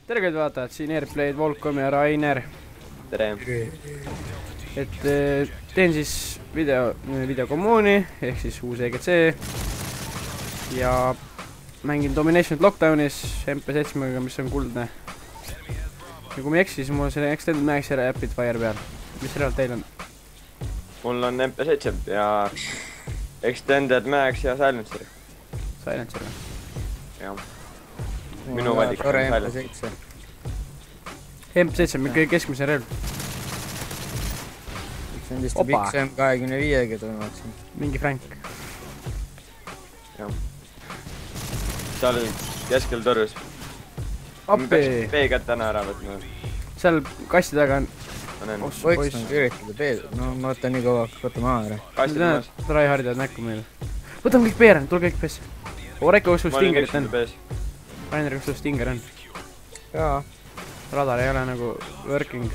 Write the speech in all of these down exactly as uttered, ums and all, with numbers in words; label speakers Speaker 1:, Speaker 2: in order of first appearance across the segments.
Speaker 1: tere kõik vaatajad, siin Airplay'd, Volkom ja Rainer.
Speaker 2: Tere.
Speaker 1: Et teen siis video, video kommuuni, ehk siis uus E G C. Ja mängin Dominationit Lockdownis M P seitsmega, mis on kuldne. Ja kui ma ei eksi, siis mul on selle Extended Max ja Rapid Fire peal. Mis relvad teil on?
Speaker 2: Mul on M P seitse ja Extended Max ja Silencer.
Speaker 1: Silencer või?
Speaker 2: Jah. Minu valik on Silencer.
Speaker 1: M P seitse on kõige keskmise relv.
Speaker 3: Üks on vist X M kahekümne viiega tõmmaksin.
Speaker 1: Mingi Frank.
Speaker 2: Jah. Seal keskel torus.
Speaker 1: Appi!
Speaker 2: B kätte täna ära võtma.
Speaker 1: Seal kasti taga on...
Speaker 3: Võiks on üritada B. No ma võtan nii kaua, võtta maha ära.
Speaker 2: Kasti tõmas.
Speaker 1: Tryhardid näkku meile. Võtame kõik B-r, tule kõik B-sse. O, Rekko, kus sul Stingerit on? Rainer, kus sul Stinger on?
Speaker 3: Jaa.
Speaker 1: Radar ei ole nagu working.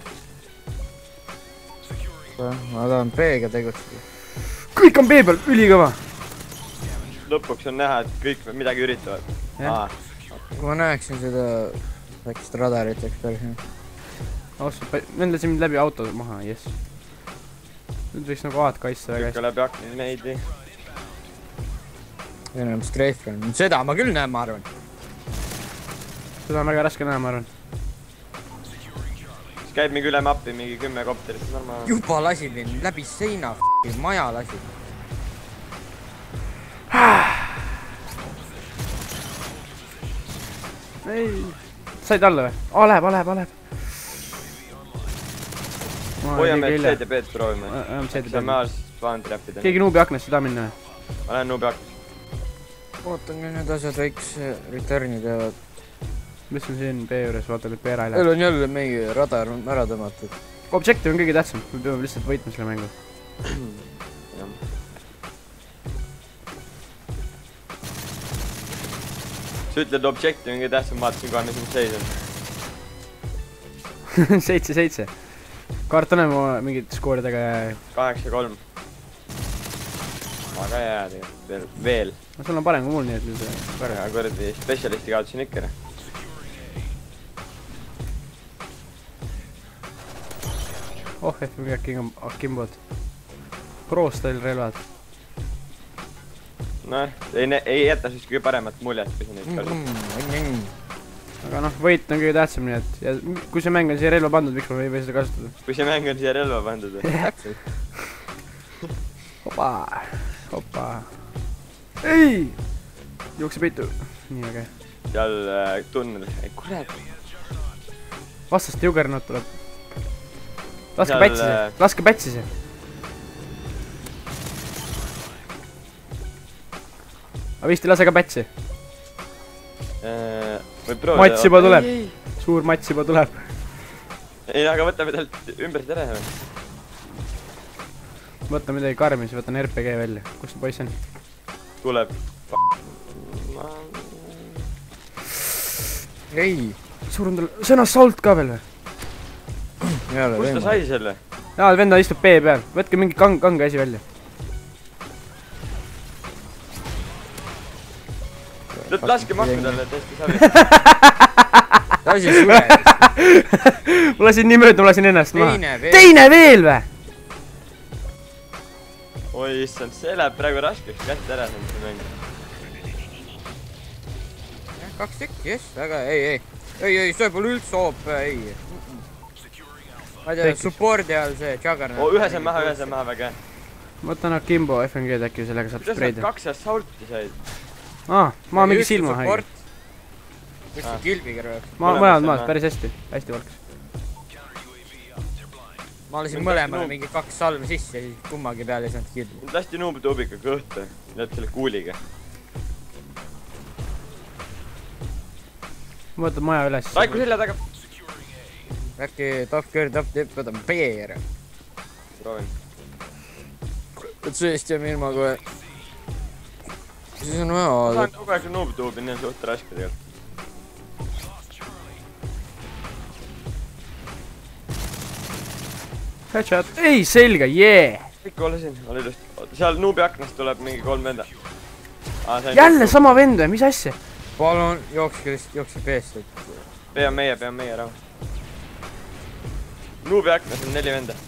Speaker 3: Ma tahan B-ga tegutseda.
Speaker 1: Kõik on B peal, ülikõva!
Speaker 2: Lõpuks on näha, et kõik midagi üritavad.
Speaker 3: Kui ma näeksin seda väikest radarit, eks päris hea.
Speaker 1: Ausalt, nendasin mind läbi auto maha, jess. Nüüd võiks nagu A-d kaitsta väga hästi.
Speaker 2: Kõik läbi akni meidi.
Speaker 3: Enam Strafe on. Seda ma küll näen, ma arvan.
Speaker 1: Seda on väga raske näha, ma arvan.
Speaker 2: Siis käib mingi üle mappi, mingi kümme kopterit.
Speaker 3: Juba lasi mind läbi seina, maja lasi.
Speaker 1: Ei, said alla või? A läheb, A läheb, A läheb.
Speaker 2: Hoiame C D B-d proovime.
Speaker 1: C D B-d.
Speaker 2: Saame aas spawn trappida.
Speaker 1: Keegi nuubi aknast seda minna või?
Speaker 2: Ma lähen nuubi aknast.
Speaker 3: Ootan küll need asjad väiks return'i teevad.
Speaker 1: Mis on siin B juures, vaata nüüd B ära ei lähe.
Speaker 3: Meil on jälle mingi radar ära tõmmatud.
Speaker 1: Objective on kõige tähtsam, me peame lihtsalt võitma selle mängu.
Speaker 2: Sa ütled Objective on kõige tähtsam, vaatasin kohe, mis on seis on.
Speaker 1: seitse seitse. Kaart on emu mingit skooridega ja...
Speaker 2: kaheksa kolm. Aga jää tegelikult, veel.
Speaker 1: No sul on parem kui mul, nii et nüüd...
Speaker 2: Ja kuradi spetsialisti kaotasin ikka ära.
Speaker 1: Oh, et me kõik akimbod. Pro-style relvad.
Speaker 2: Noh, ei jäta siis kõige paremat muljet, kui sa neid kasutada.
Speaker 1: Aga noh, võit on kõige tähtsam, nii et... Ja kui see mäng on siia relva pandud, miks ma ei või seda kasutada?
Speaker 2: Kui see mäng on siia relva pandud.
Speaker 1: Hopa! Hopa! Ei! Jookse peitu. Nii, aga...
Speaker 2: Seal tunnel. Ei, kurat!
Speaker 1: Vastast jugernot tuleb. Laske pätsise! Laske pätsise! Aga vist ei lase ka pätsi. Mats juba tuleb. Suur mats juba tuleb.
Speaker 2: Ei, aga võtame talt ümber tere.
Speaker 1: Võta midagi karmi, siis võtan R P G välja. Kus see poiss on?
Speaker 2: Tuleb.
Speaker 3: Ei.
Speaker 1: Suur on tal... See on assault ka veel või?
Speaker 2: Kus ta sai selle?
Speaker 1: Jaa, venda istub B peal. Võtke mingi kange asi välja.
Speaker 2: Laske mahku talle, tõesti sabi.
Speaker 3: Lasi sure.
Speaker 1: Ma lasin nii mööda, ma lasin ennast maha.
Speaker 3: Teine veel.
Speaker 1: Teine veel vä?
Speaker 2: Oi, issand, see läheb praegu raskeks kätte ära see mäng.
Speaker 3: Kaks tükki, jess, väga, ei, ei. Ei, ei, see pole üldse hoop, ei. Ma ei tea, supporti all see Juggernaut.
Speaker 2: Oo, ühe see maha, ühe see maha, väga.
Speaker 1: Ma võtan Akimbo F N G-d äkki, sellega saab spreida.
Speaker 2: Kuidas nad kaks assaulti said?
Speaker 1: Aa, ma mingi silma haige.
Speaker 3: Kus see kilbiga rööb?
Speaker 1: Ma mõlemad maad, päris hästi, hästi valkas.
Speaker 3: Ma olisin mõlemale mingi kaks salve sisse ja siis kummagi peale ei saanud kilbi.
Speaker 2: Nüüd lasti nuubituubika kõhta, lööb selle kuuliga.
Speaker 1: Ma võtan maja üles.
Speaker 2: Raiku selja taga!
Speaker 3: Äkki top girl, top tip, võtan B ära.
Speaker 2: Proovin.
Speaker 3: Et seest jääme ilma kohe. Siis on vaja
Speaker 2: ma
Speaker 3: aada.
Speaker 2: saan kogu aeg nuubituubi, nii on suht raske tegelikult.
Speaker 1: Headshot. Ei, selge, jee!
Speaker 2: Ikka ole siin, ole ilusti. Seal nuubi aknast tuleb mingi kolm venda.
Speaker 1: Jälle sama vend või, mis asja?
Speaker 3: palun, jookske lihtsalt, jookske B-st.
Speaker 2: B on meie, B on meie rahu. Nuubi aknas on neli venda.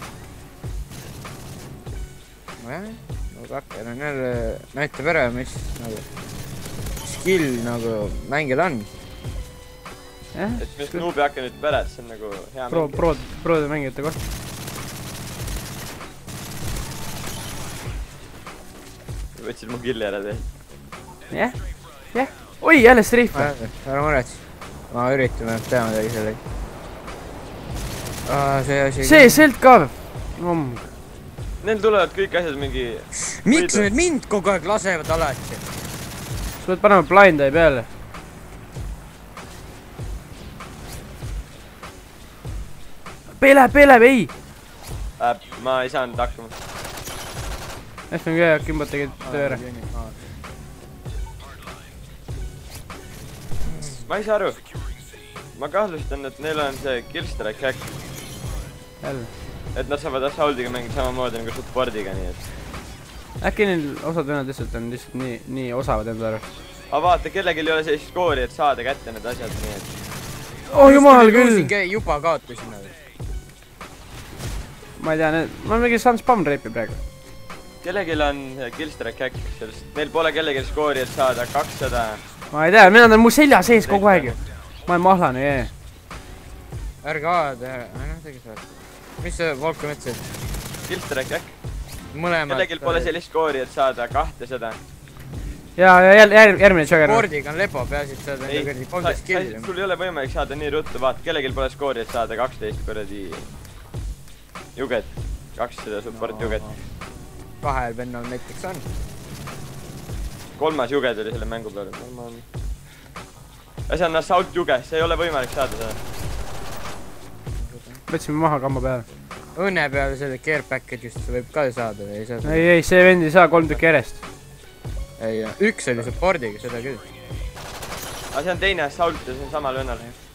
Speaker 3: nojah, Nuubi aknas on jälle näitab ära, mis nagu skill nagu mängil on.
Speaker 2: Et mis Nuubi akna nüüd pärast, see on nagu hea
Speaker 1: Pro,
Speaker 2: mäng.
Speaker 1: pro, prode mängijate koht.
Speaker 2: Võtsid mu killi ära tee.
Speaker 1: Jah, jah. Oi, jälle streif.
Speaker 3: Ära murets. Ma üritame teha midagi sellega. See asi...
Speaker 1: See selt ka või?
Speaker 2: Neil tulevad kõik asjad mingi...
Speaker 3: Miks need mind kogu aeg lasevad alati?
Speaker 1: Sa pead panema blind eye peale. Pele, pele, ei!
Speaker 2: Äh, ma ei saanud hakkama.
Speaker 1: F M G kimbad tegid töö ära.
Speaker 2: Ma ei saa aru. Ma kahtlustan, et neil on see killstrike hack.
Speaker 1: Jälle.
Speaker 2: Et nad saavad assaultiga mängida samamoodi nagu supportiga, nii et...
Speaker 1: Äkki neil osad vennad lihtsalt on lihtsalt nii, nii osavad enda arvast.
Speaker 2: Aga vaata, kellelgi ei ole sellist skoori, et saada kätte need asjad, nii et...
Speaker 1: Oh jumal küll!
Speaker 3: Juba kaotasin.
Speaker 1: Ma ei tea, need... Ma olen mingi saan spam reipi praegu.
Speaker 2: Kellelgi on killstrike hack, sellest neil pole kellelgi skoori, et saada kakssada...
Speaker 1: Ma ei tea, mina on mu selja sees kogu aeg ju. Ma olen mahlane, jee.
Speaker 3: Ärge A-d ära, noh tegi saad. Mis see Volko mõtlesid?
Speaker 2: Killstrike hack.
Speaker 3: Mõlemad...
Speaker 2: Kellelgi pole sellist skoori, et saada kahtesada.
Speaker 1: Ja, ja jäl, järg, järgmine Juggernaut.
Speaker 3: Spordiga on lepo, peaasi, et saad enda kõrdi kolmteist killi.
Speaker 2: Sul ei ole võimalik saada nii ruttu, vaata, kellelgi pole skoori, et saada kaksteist kõrdi... Juget. kakssada support juget.
Speaker 3: Kahel vennal näiteks on.
Speaker 2: Kolmas juge tuli selle mängu peale. Ja see on assault juge, see ei ole võimalik saada seda.
Speaker 1: Võtsime maha kamba peale.
Speaker 3: Õnne peale selle care package'ist võib ka saada või ei saa?
Speaker 1: Ei, ei, see vend ei saa kolm tükki järjest.
Speaker 3: Ei, üks oli supportiga, seda küll.
Speaker 2: Aga see on teine assault ja see on samal vennal.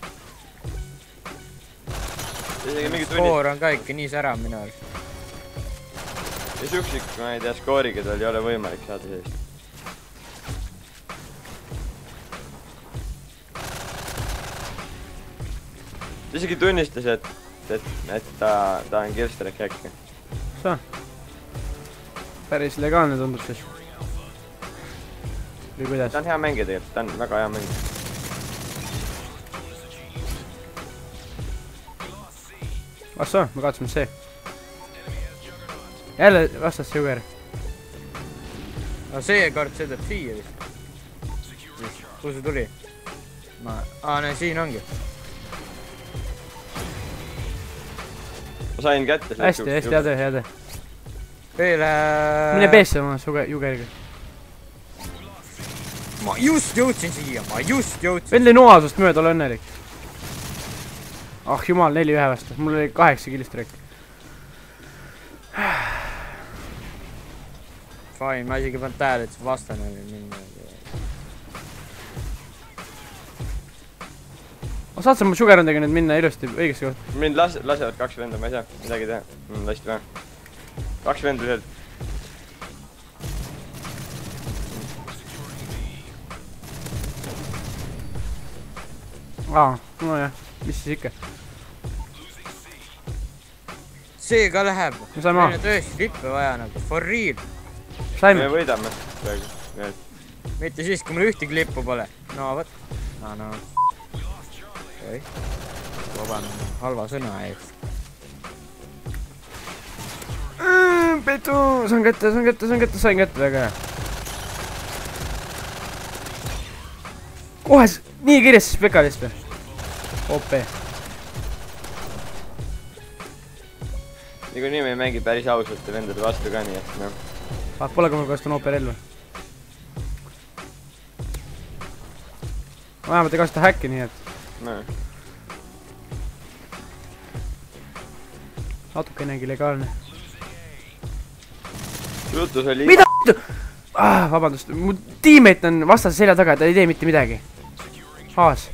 Speaker 2: Isegi mingi tunnid.
Speaker 3: Skoor on ka ikka nii särav minu arust.
Speaker 2: Ja süksik, ma ei tea, skooriga tal ei ole võimalik saada sellist. Ta isegi tunnistas, et, et, et ta, ta on killstrike hack.
Speaker 1: Sa? Päris legaalne tundub siis. Või kuidas?
Speaker 2: Ta on hea mängija tegelikult, ta on väga hea mängija.
Speaker 1: Ah so, me kaotasime see. Jälle vastas see Jugger.
Speaker 3: No see kord sõidab siia vist. Kuhu see tuli? Ma... Aa, näe, siin ongi.
Speaker 2: Ma sain kätte.
Speaker 1: Hästi, hästi, hea töö, hea töö.
Speaker 3: Veel...
Speaker 1: Mine B-sse oma Juggeriga.
Speaker 3: Ma just jõudsin siia, ma just jõudsin.
Speaker 1: Vendli noasust mööda, ole õnnelik. Ah jumal, neli ühe vastu. Mul oli kaheksa killstrike.
Speaker 3: Fine, ma isegi pannud tähele, et see vastane oli minna.
Speaker 1: Saad sa mu Juggernautiga nüüd minna ilusti õigesse kohta?
Speaker 2: Mind las lasevad kaks venda, ma ei saa midagi teha. Mm, lasti vähe. Kaks venda ühelt.
Speaker 1: Aa, no jah, mis siis ikka?
Speaker 3: See ka läheb.
Speaker 1: Me saime maha.
Speaker 3: Meil on tõesti lippe vaja nagu, for real.
Speaker 1: Saime.
Speaker 2: Me võidame praegu.
Speaker 3: Mitte siis, kui mul ühtegi lippu pole. No võt. No, no. Okei. Vabandan halva sõna eest.
Speaker 1: Petu, saan kätte, saan kätte, saan kätte, sain kätte, väga hea. Kohe, nii kirjas siis Pekalist või? O P.
Speaker 2: Nigu nii me ei mängi päris ausalt ja vendade vastu ka nii, et noh.
Speaker 1: Ah, pole ka mul kasutan O P relva. Vähemalt ei kasuta häkki, nii et...
Speaker 2: No.
Speaker 1: Natukenegi legaalne.
Speaker 2: Jutus oli...
Speaker 1: Mida? Ah, vabandust, mu tiimmeet on vastase selja taga, ta ei tee mitte midagi. Haas.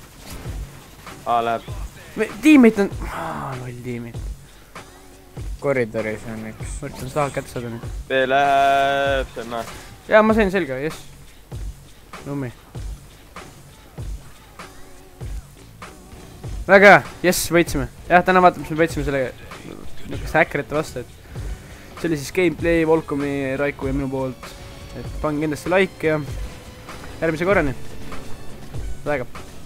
Speaker 2: A läheb.
Speaker 1: Tiimmeet on... Ah, loll tiimmeet.
Speaker 3: Koridoris on üks.
Speaker 1: Võrtan seda kätte saada nüüd.
Speaker 2: B läheb... See on ma.
Speaker 1: Jaa, ma sain selga, jess. Nummi. väga hea, jess, võitsime. jah, täna vaatame, mis me võitsime selle niisugust häkkerite vastu, et see oli siis gameplay Volkomi, Raiku ja minu poolt. Et pange kindlasti like ja järgmise korrani. Väga.